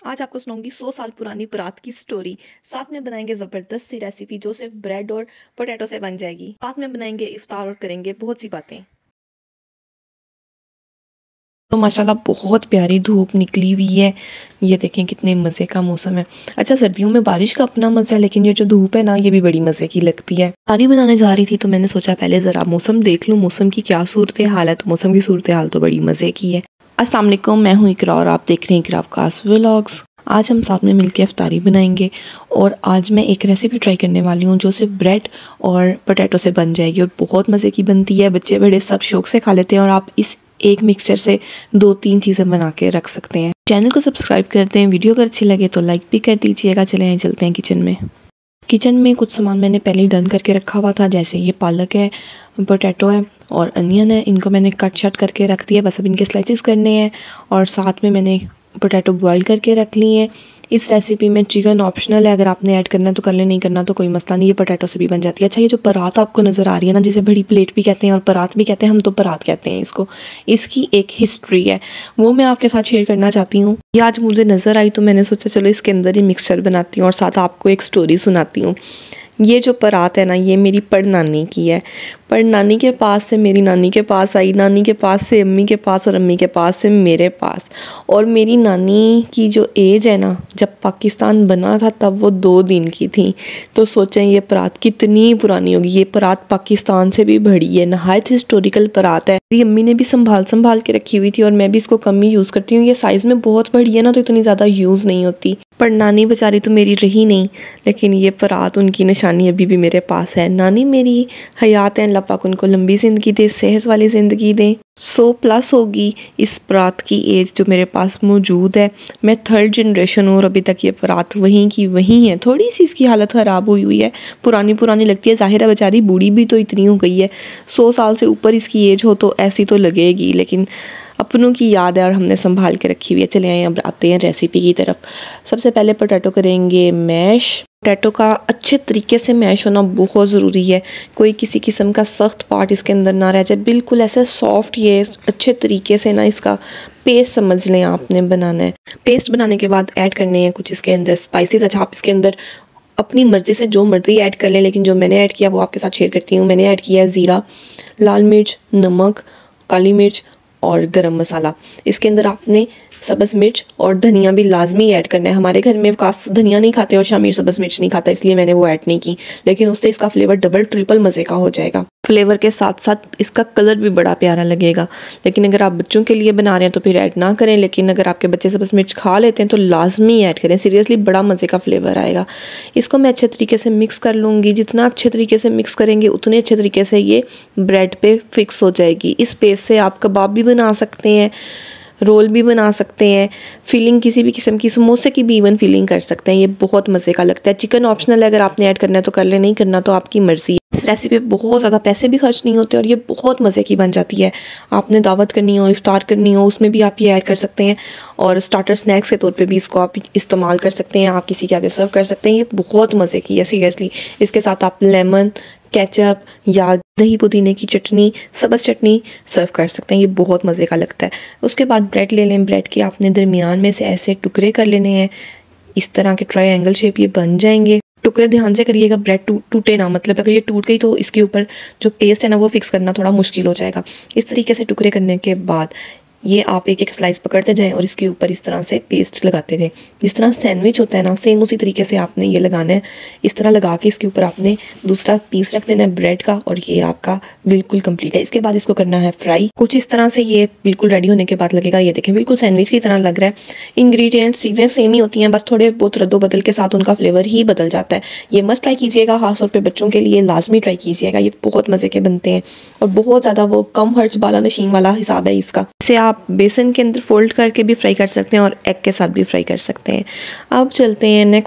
आज आपको सुनाऊंगी 100 साल पुरानी परात की स्टोरी। साथ में बनाएंगे ज़बरदस्त सी रेसिपी जो सिर्फ ब्रेड और पोटैटो से बन जाएगी। साथ में बनाएंगे इफ्तार और करेंगे बहुत सी बातें। तो माशाल्लाह बहुत प्यारी धूप निकली हुई है। ये देखें कितने मज़े का मौसम है। अच्छा, सर्दियों में बारिश का अपना मज़ा है, लेकिन ये जो धूप है ना, ये भी बड़ी मज़े की लगती है। पानी बनाने जा रही थी तो मैंने सोचा पहले ज़रा मौसम देख लूँ, मौसम की क्या सूरत हाल है। तो मौसम की सूरत हाल तो बड़ी मज़े की है। अस्सलाम वालेकुम, मैं हूँ इकरा और आप देख रहे हैं इकरा कास व्लॉग्स। आज हम साथ में मिलकर इफ्तारी बनाएंगे और आज मैं एक रेसिपी ट्राई करने वाली हूँ जो सिर्फ ब्रेड और पोटैटो से बन जाएगी और बहुत मज़े की बनती है। बच्चे बड़े सब शौक से खा लेते हैं और आप इस एक मिक्सचर से 2-3 चीज़ें बना के रख सकते हैं। चैनल को सब्सक्राइब करते हैं, वीडियो अगर अच्छी लगे तो लाइक भी कर दीजिएगा। चले चलते हैं किचन में कुछ सामान मैंने पहले ही डन करके रखा हुआ था, जैसे ये पालक है, पोटैटो है और अनियन है। इनको मैंने कट शट करके रख दिया, बस अब इनके स्लाइसेस करने हैं। और साथ में मैंने पोटैटो बॉईल करके रख ली हैं। इस रेसिपी में चिकन ऑप्शनल है, अगर आपने ऐड करना है तो कर ले, नहीं करना तो कोई मसला नहीं, ये पोटैटो से भी बन जाती है। अच्छा, ये जो परात आपको नज़र आ रही है ना, जिसे बड़ी प्लेट भी कहते हैं और परात भी कहते हैं, हम तो परात कहते हैं इसको। इसकी एक हिस्ट्री है, वो मैं आपके साथ शेयर करना चाहती हूँ। ये आज मुझे नज़र आई तो मैंने सोचा चलो इसके अंदर ही मिक्सचर बनाती हूँ और साथ आपको एक स्टोरी सुनाती हूँ। ये जो परात है ना, ये मेरी पड़नानी की है। पड़नानी के पास से मेरी नानी के पास आई, नानी के पास से अम्मी के पास और अम्मी के पास से मेरे पास। और मेरी नानी की जो एज है ना, जब पाकिस्तान बना था तब वो 2 दिन की थी। तो सोचें ये परात कितनी पुरानी होगी। ये परात पाकिस्तान से भी बड़ी है, नहायत हिस्टोरिकल परात है। मेरी अम्मी ने भी संभाल के रखी हुई थी और मैं भी इसको कम ही यूज़ करती हूँ। ये साइज़ में बहुत बड़ी है ना, तो इतनी ज़्यादा यूज़ नहीं होती। पर नानी बेचारी तो मेरी रही नहीं, लेकिन ये परात उनकी निशानी अभी भी मेरे पास है। नानी मेरी हयात हैं, अल्लाह पाक उनको लंबी ज़िंदगी दे, सेहत वाली ज़िंदगी दे। 100+ होगी इस परात की एज जो मेरे पास मौजूद है। मैं 3rd जनरेशन हूँ और अभी तक ये परात वहीं की वहीं है। थोड़ी सी इसकी हालत ख़राब हुई है, पुरानी लगती है। ज़ाहिर है बेचारी बूढ़ी भी तो इतनी हो गई है, 100 साल से ऊपर इसकी एज हो तो ऐसी तो लगेगी, लेकिन अपनों की याद है और हमने संभाल के रखी हुई है। चले आए अब आते हैं रेसिपी की तरफ। सबसे पहले पोटैटो करेंगे मैश। पोटैटो का अच्छे तरीके से मैश होना बहुत ज़रूरी है। कोई किसी किस्म का सख्त पार्ट इसके अंदर ना रह जाए, बिल्कुल ऐसे सॉफ्ट ये अच्छे तरीके से ना इसका पेस्ट समझ लें आपने बनाना है। पेस्ट बनाने के बाद ऐड करने हैं कुछ इसके अंदर स्पाइसेस। अच्छा, आप इसके अंदर अपनी मर्ज़ी से जो मर्ज़ी ऐड कर लें, लेकिन जो मैंने ऐड किया वो आपके साथ शेयर करती हूँ। मैंने ऐड किया है ज़ीरा, लाल मिर्च, नमक, काली मिर्च और गरम मसाला। इसके अंदर आपने सब्ज़ मिर्च और धनिया भी लाजमी ऐड करना है। हमारे घर में खास धनिया नहीं खाते और शामिर सब्ज़ मिर्च नहीं खाता, इसलिए मैंने वो ऐड नहीं की, लेकिन उससे इसका फ्लेवर डबल ट्रिपल मज़े का हो जाएगा। फ्लेवर के साथ साथ इसका कलर भी बड़ा प्यारा लगेगा। लेकिन अगर आप बच्चों के लिए बना रहे हैं तो फिर ऐड ना करें, लेकिन अगर आपके बच्चे सब्ज़ मिर्च खा लेते हैं तो लाजमी ऐड करें। सीरियसली बड़ा मज़े का फ्लेवर आएगा। इसको मैं अच्छे तरीके से मिक्स कर लूँगी। जितना अच्छे तरीके से मिक्स करेंगे उतने अच्छे तरीके से ये ब्रेड पे फिक्स हो जाएगी। इस पेस्ट से आप कबाब भी बना सकते हैं, रोल भी बना सकते हैं, फिलिंग किसी भी किस्म की, समोसे की भी इवन फिलिंग कर सकते हैं। ये बहुत मज़े का लगता है। चिकन ऑप्शनल है, अगर आपने ऐड करना है तो कर ले, नहीं करना तो आपकी मर्ज़ी है। इस रेसिपी पे बहुत ज़्यादा पैसे भी खर्च नहीं होते और ये बहुत मज़े की बन जाती है। आपने दावत करनी हो, इफ्तार करनी हो, उसमें भी आप ये ऐड कर सकते हैं और स्टार्टर स्नैक्स के तौर पे भी इसको आप इस्तेमाल कर सकते हैं। आप किसी के आगे सर्व कर सकते हैं। ये बहुत मज़े की है सीरियसली। इसके साथ आप लेमन, केचप या दही पुदीने की चटनी, सब्ज़ चटनी सर्व कर सकते हैं। ये बहुत मज़े का लगता है। उसके बाद ब्रेड ले लें। ब्रेड के आपने दरमियान में से ऐसे टुकड़े कर लेने हैं, इस तरह के ट्रायंगल शेप ये बन जाएंगे। टुकड़े ध्यान से करिएगा, ब्रेड टूटे ना, मतलब अगर ये टूट गई तो इसके ऊपर जो पेस्ट है ना वो फिक्स करना थोड़ा मुश्किल हो जाएगा। इस तरीके से टुकड़े करने के बाद ये आप एक एक स्लाइस पकड़ते जाएं और इसके ऊपर इस तरह से पेस्ट लगाते जाएं। जिस तरह सैंडविच होता है ना, सेम उसी तरीके से आपने ये लगाना है। इस तरह लगा के इसके ऊपर आपने दूसरा पीस रख देना है ब्रेड का और ये आपका बिल्कुल कंप्लीट है। इसके बाद इसको करना है फ्राई। कुछ इस तरह से ये बिल्कुल रेडी होने के बाद लगेगा, ये देखें बिल्कुल सैंडविच की तरह लग रहा है। इंग्रेडिएंट्स चीज़ें सेम ही होती हैं, बस थोड़े बहुत रद्दो बदल के साथ उनका फ्लेवर ही बदल जाता है। ये मस्ट ट्राई कीजिएगा, खासतौर पर बच्चों के लिए लाजमी ट्राई कीजिएगा। ये बहुत मज़े के बनते हैं और बहुत ज़्यादा वो कम खर्च वाला नशीन वाला हिसाब है इसका। इसे आप बेसन के अंदर फोल्ड करके भी फ्राई कर सकते हैं और एग के साथ भी फ्राई कर सकते हैं। अब चलते हैं नेक्स्ट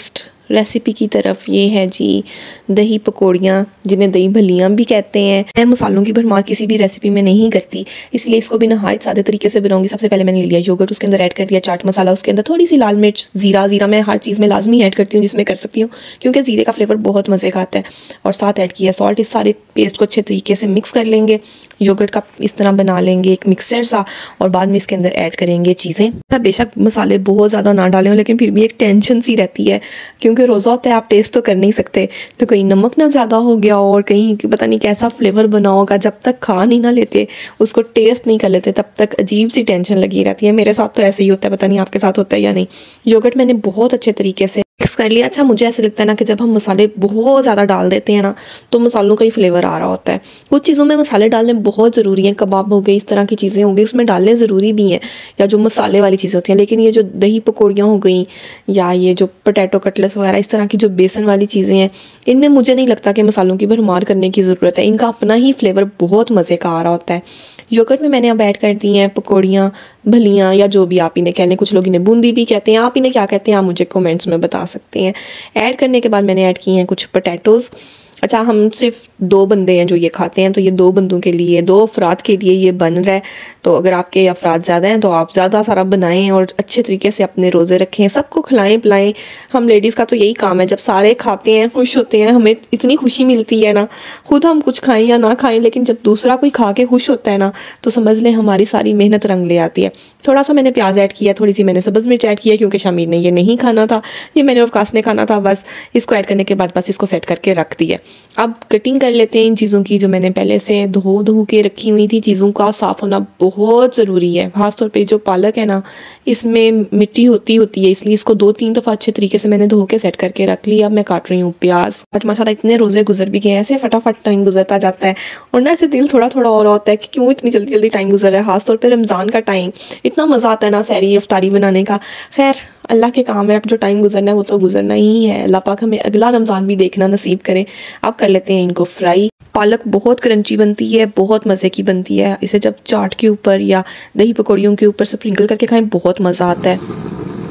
रेसिपी की तरफ। ये है जी दही पकौड़ियाँ, जिन्हें दही भल्लियाँ भी कहते हैं। मैं मसालों की भरमार किसी भी रेसिपी में नहीं करती, इसलिए इसको भी नहायत सादे तरीके से बनाऊंगी। सबसे पहले मैंने लिया योगर्ट, उसके अंदर ऐड कर दिया चाट मसाला, उसके अंदर थोड़ी सी लाल मिर्च, ज़ीरा मैं हर चीज़ में लाजमी ऐड करती हूँ जिसमें कर सकती हूँ, क्योंकि ज़ीरे का फ्लेवर बहुत मज़े का आता है। और साथ ऐड किया सॉल्ट। इस सारे पेस्ट को अच्छे तरीके से मिक्स कर लेंगे, योगर्ट का इस तरह बना लेंगे एक मिक्सचर सा, और बाद में इसके अंदर ऐड करेंगे चीज़ें। बेशक मसाले बहुत ज़्यादा ना डालें, लेकिन फिर भी एक टेंशन सी रहती है, क्योंकि रोज़ा होता है, आप टेस्ट तो कर नहीं सकते। तो कहीं नमक ना ज़्यादा हो गया और कहीं पता नहीं कैसा फ्लेवर बना होगा, जब तक खा नहीं ना लेते, उसको टेस्ट नहीं कर लेते, तब तक अजीब सी टेंशन लगी रहती है। मेरे साथ तो ऐसे ही होता है, पता नहीं आपके साथ होता है या नहीं। योगर्ट मैंने बहुत अच्छे तरीके से मिक्स कर लिया। अच्छा, मुझे ऐसे लगता है ना कि जब हम मसाले बहुत ज़्यादा डाल देते हैं ना, तो मसालों का ही फ्लेवर आ रहा होता है। कुछ चीज़ों में मसाले डालने बहुत ज़रूरी हैं, कबाब हो गई, इस तरह की चीज़ें हो गई, उसमें डालने ज़रूरी भी हैं, या जो मसाले वाली चीज़ें होती हैं। लेकिन ये जो दही पकौड़ियाँ हो गई, या ये जो पोटैटो कटलेट्स वगैरह, इस तरह की जो बेसन वाली चीज़ें हैं, इनमें मुझे नहीं लगता कि मसालों की भरमार करने की ज़रूरत है। इनका अपना ही फ्लेवर बहुत मज़े का आ रहा होता है। योगर्ट में मैंने अब ऐड कर दी हैं पकौड़ियाँ, भलियाँ, या जो भी आप इन्हें कह लें। कुछ लोग इन्हें बूंदी भी कहते हैं, आप इन्हें क्या कहते हैं आप मुझे कमेंट्स में बता सकते हैं। ऐड करने के बाद मैंने ऐड किए हैं कुछ पोटैटोज़। अच्छा, हम सिर्फ 2 बंदे हैं जो ये खाते हैं, तो ये 2 बंदों के लिए, 2 अफराद के लिए ये बन रहा है। तो अगर आपके अफराद ज़्यादा हैं तो आप ज़्यादा सारा बनाएं और अच्छे तरीके से अपने रोज़े रखें, सबको खिलाएं पिलाएं। हम लेडीज़ का तो यही काम है, जब सारे खाते हैं, खुश होते हैं, हमें इतनी खुशी मिलती है ना। खुद हम कुछ खाएं या ना खाएं, लेकिन जब दूसरा कोई खा के खुश होता है ना, तो समझ लें हमारी सारी मेहनत रंग ले आती है। थोड़ा सा मैंने प्याज ऐड किया, थोड़ी सी मैंने सब्ज़ मिर्च ऐड किया, क्योंकि शमीर ने ये नहीं खाना था, ये मैंने अवकाश ने खाना था। बस इसको ऐड करने के बाद बस इसको सेट करके रख दिया। अब कटिंग कर लेते हैं इन चीज़ों की, जो मैंने पहले से धो के रखी हुई थी। चीज़ों का साफ़ होना बहुत ज़रूरी है, खासतौर पे जो पालक है ना, इसमें मिट्टी होती है, इसलिए इसको 2-3 दफ़ा अच्छे तरीके से मैंने धो के सेट करके रख लिया। अब मैं काट रही हूँ प्याज। आज माशाल्लाह इतने रोज़े गुजर भी गए हैं, ऐसे फटाफट टाइम गुजरता जाता है, और ना ऐसे दिल थोड़ा थोड़ा और होता है कि क्यों इतनी जल्दी जल्दी टाइम गुजर रहा है। खासतौर पर रमज़ान का टाइम, इतना मज़ा आता है ना सहरी इफ्तारी बनाने का। खैर, अल्लाह के काम है, अब जो टाइम गुजरना है वो तो गुजरना ही है। अल्लाह पाक हमें अगला रमज़ान भी देखना नसीब करें। अब कर लेते हैं इनको फ्राई। पालक बहुत क्रंची बनती है, बहुत मज़े की बनती है। इसे जब चाट के ऊपर या दही पकौड़ियों के ऊपर स्प्रिंकल करके खाएं, बहुत मज़ा आता है।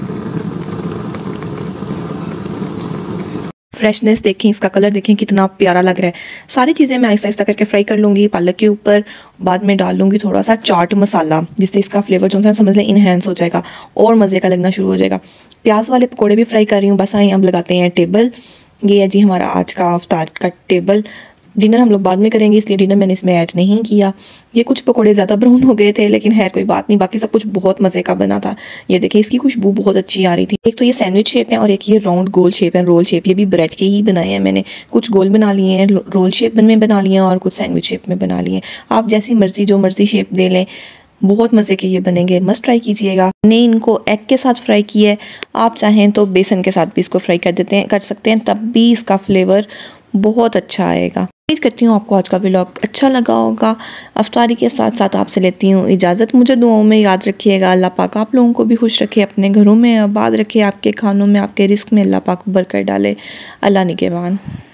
फ्रेशनेस देखें, इसका कलर देखें कितना प्यारा लग रहा है। सारी चीज़ें मैं आहिस्ता आहिस्ता करके फ्राई कर लूँगी पालक के ऊपर। बाद में डाल लूँगी थोड़ा सा चाट मसाला, जिससे इसका फ्लेवर जो है समझ लें इन्हेंस हो जाएगा और मज़े का लगना शुरू हो जाएगा। प्याज वाले पकौड़े भी फ्राई कर रही हूँ। बस आए अब लगाते हैं टेबल। ये है जी हमारा आज का इफ्तार का टेबल। डिनर हम लोग बाद में करेंगे, इसलिए डिनर मैंने इसमें ऐड नहीं किया। ये कुछ पकोड़े ज़्यादा ब्राउन हो गए थे, लेकिन खैर कोई बात नहीं, बाकी सब कुछ बहुत मज़े का बना था। ये देखिए, इसकी खुशबू बहुत अच्छी आ रही थी। एक तो ये सैंडविच शेप है, और एक ये राउंड गोल शेप है, रोल शेप। ये भी ब्रेड के ही बनाए हैं मैंने। कुछ गोल बना लिए हैं, रोल शेप में बना लिए हैं, और कुछ सैंडविच शेप में बना लिए हैं। आप जैसी मर्जी, जो मर्जी शेप दे लें, बहुत मज़े के ये बनेंगे। मस्ट ट्राई कीजिएगा। मैंने इनको एग के साथ फ्राई किया है, आप चाहें तो बेसन के साथ भी इसको फ्राई कर सकते हैं, तब भी इसका फ्लेवर बहुत अच्छा आएगा। उम्मीद करती हूँ आपको आज का व्लॉग अच्छा लगा होगा। अफ्तारी के साथ साथ आपसे लेती हूँ इजाज़त। मुझे दुआओं में याद रखिएगा। अल्लाह पाक आप लोगों को भी खुश रखे, अपने घरों में आबाद रखे, आपके खानों में, आपके रिस्क में अल्लाह पाक बरकत डाले। अल्लाह निगहबान।